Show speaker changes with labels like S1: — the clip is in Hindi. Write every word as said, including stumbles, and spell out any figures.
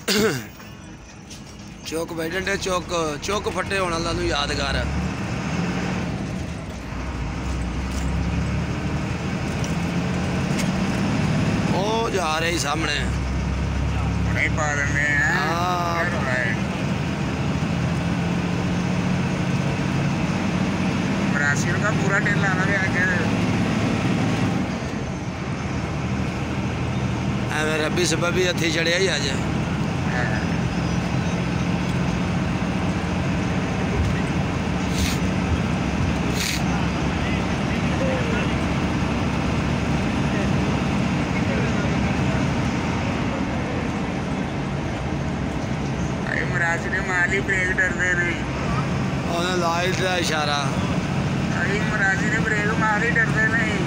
S1: चौक बैठे डे चौक चौक फटे होने वाला यादगार ओ जा रहे सामने
S2: ब्राजील का पूरा टेल लाना भी आके
S1: रबी सुबह भी हथी चढ़िया ही आज
S2: महाराज ने माली ब्रेक डरते नहीं
S1: लाइट का इशारा
S2: महाराज ने ब्रेक मारी डरते नहीं।